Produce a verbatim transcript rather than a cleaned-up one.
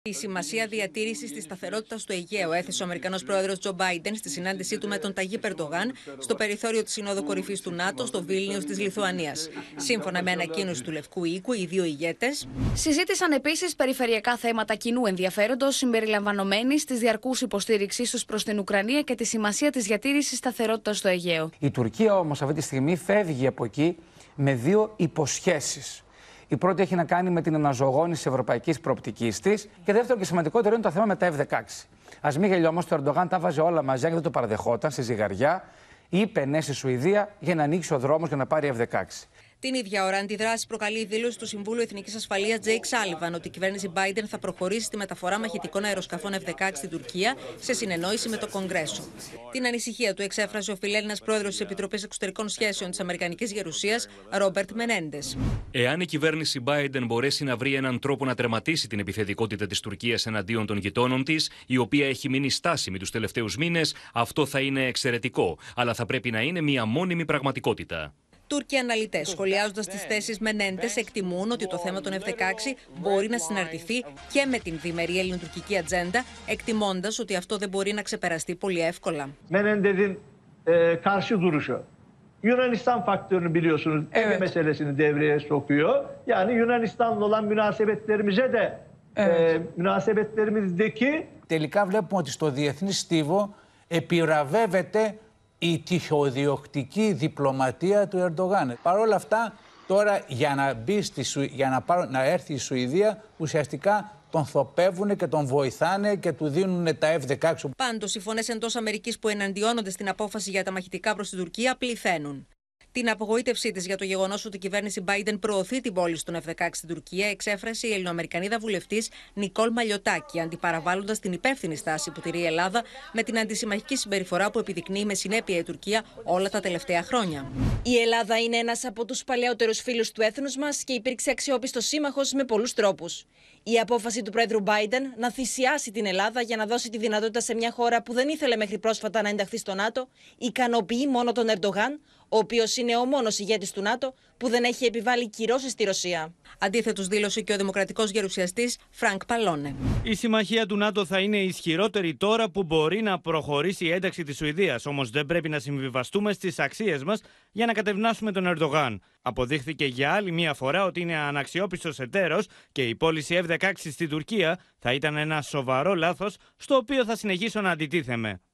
Η σημασία διατήρησης της σταθερότητας του Αιγαίου έθεσε ο Αμερικανός πρόεδρος Τζο Μπάιντεν στη συνάντησή του με τον Ταγίπ Ερντογάν στο περιθώριο της Συνόδου Κορυφής του ΝΑΤΟ στο Βίλνιους της Λιθουανίας. Σύμφωνα με ανακοίνωση του Λευκού Οίκου, οι δύο ηγέτες συζήτησαν επίσης περιφερειακά θέματα κοινού ενδιαφέροντος, συμπεριλαμβανομένης της διαρκούς υποστήριξής τους προς την Ουκρανία και τη σημασία της διατήρησης σταθερότητας στο Αιγαίο. Η Τουρκία όμως αυτή τη στιγμή φεύγει από εκεί με δύο υποσχέσεις. Η πρώτη έχει να κάνει με την αναζωογόνηση της ευρωπαϊκής προοπτικής της. Και δεύτερο και σημαντικότερο είναι το θέμα με τα εφ δεκαέξι. Ας μην γελιόμαστε, το Ερντογάν τα βάζει όλα μαζί και δεν το παραδεχόταν στη ζυγαριά. Είπε ναι στη Σουηδία για να ανοίξει ο δρόμος για να πάρει εφ δεκαέξι. Την ίδια ώρα, αντιδράσει προκαλεί η δήλωση του Συμβούλου Εθνικής Ασφαλείας Τζέικ Σάλιβαν ότι η κυβέρνηση Biden θα προχωρήσει στη μεταφορά μαχητικών αεροσκαφών εφ δεκαέξι στην Τουρκία σε συνεννόηση με το Κογκρέσο. Την ανησυχία του εξέφρασε ο φιλέλληνας πρόεδρος της Επιτροπής Εξωτερικών Σχέσεων της Αμερικανικής Γερουσίας, Ρόμπερτ Μενέντες. Εάν η κυβέρνηση Biden μπορέσει να βρει έναν τρόπο να τερματίσει την επιθετικότητα της Τουρκίας εναντίον των γειτόνων της, η οποία έχει μείνει στάσιμη τους τελευταίους μήνες, αυτό θα είναι εξαιρετικό. Αλλά θα πρέπει να είναι μια μόνιμη πραγματικότητα. Τούρκοι αναλυτές, σχολιάζοντας τις θέσεις Μενέντες, εκτιμούν ότι το θέμα των εφ δεκαέξι μπορεί να συναρτηθεί και με την διμερή ελληνοτουρκική ατζέντα, εκτιμώντας ότι αυτό δεν μπορεί να ξεπεραστεί πολύ εύκολα. Menendez'in e, karşı duruşu. Yunanistan faktörünü biliyorsunuz, evet. meselesini devreye sokuyor. Yani Yunanistan'la olan münasebetlerimize de evet. e, münasebetlerimizdeki τελικά βλέπουμε ότι στο διεθνή στίβο επιραβεύεται η τυχοδιοκτική διπλωματία του Ερντογάν. Παρ' όλα αυτά, τώρα για να, μπει στη, για να, πάρω, να έρθει η Σουηδία, ουσιαστικά τον θοπεύουν και τον βοηθάνε και του δίνουν τα εφ δεκαέξι. Πάντως, οι φωνές εντός Αμερικής που εναντιώνονται στην απόφαση για τα μαχητικά προς την Τουρκία πληθαίνουν. Την απογοήτευσή της για το γεγονός ότι η κυβέρνηση Biden προωθεί την πώληση των εφ δεκαέξι στην Τουρκία εξέφρασε η Ελληνοαμερικανίδα βουλευτής Νικόλ Μαλιωτάκη, αντιπαραβάλλοντας την υπεύθυνη στάση που τηρεί η Ελλάδα με την αντισημαχική συμπεριφορά που επιδεικνύει με συνέπεια η Τουρκία όλα τα τελευταία χρόνια. Η Ελλάδα είναι ένας από τους παλαιότερους φίλους του έθνους μας και υπήρξε αξιόπιστος σύμμαχος με πολλούς τρόπους. Η απόφαση του πρόεδρου Biden να θυσιάσει την Ελλάδα για να δώσει τη δυνατότητα σε μια χώρα που δεν ήθελε μέχρι πρόσφατα να ενταχθεί στο ΝΑΤΟ ικανοποιεί μόνο τον Ερντογάν, ο οποίος είναι ο μόνος ηγέτης του ΝΑΤΟ που δεν έχει επιβάλει κυρώσεις στη Ρωσία. Αντίθετος δήλωσε και ο δημοκρατικός γερουσιαστής Φρανκ Παλώνε. Η συμμαχία του ΝΑΤΟ θα είναι ισχυρότερη τώρα που μπορεί να προχωρήσει η ένταξη της Σουηδίας. Όμως δεν πρέπει να συμβιβαστούμε στις αξίες μας για να κατευνάσουμε τον Ερντογάν. Αποδείχθηκε για άλλη μία φορά ότι είναι αναξιόπιστος εταίρος και η πώληση εφ δεκαέξι στην Τουρκία θα ήταν ένα σοβαρό λάθος, στο οποίο θα συνεχίσω να αντιτίθεμαι.